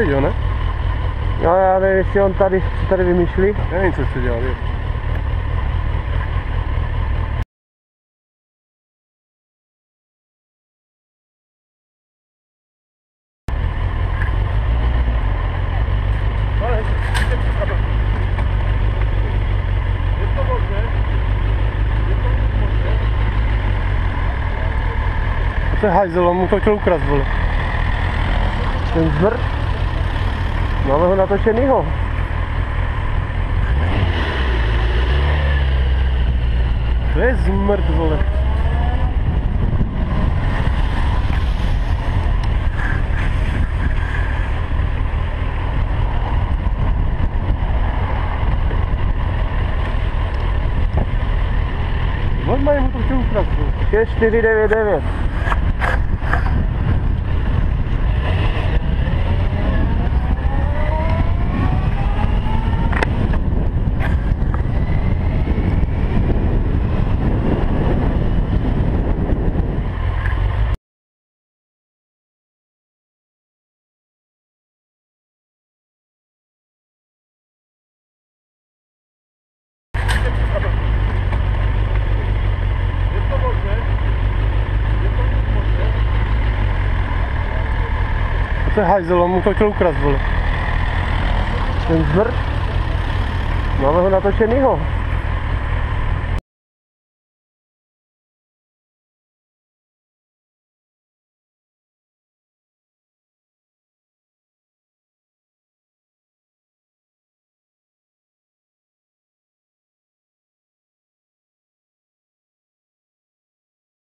viděl, ne? No já nevím, jestli on tady vymýšlí. Nevím, co jste dělali. To je hajzel, on mu to chtěl ukrást, vole. Ten zmrt. Máme ho natočenýho. To je zmrt, vole. Normálně mu to chtěl ukrást, vole. 6499. To je hajzel, on mu to chtěl ukrást, vole. Ten zmrt. Máme ho natočenýho.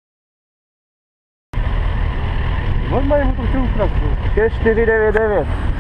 Normálně mu to chtěl ukrást, vole. 6499.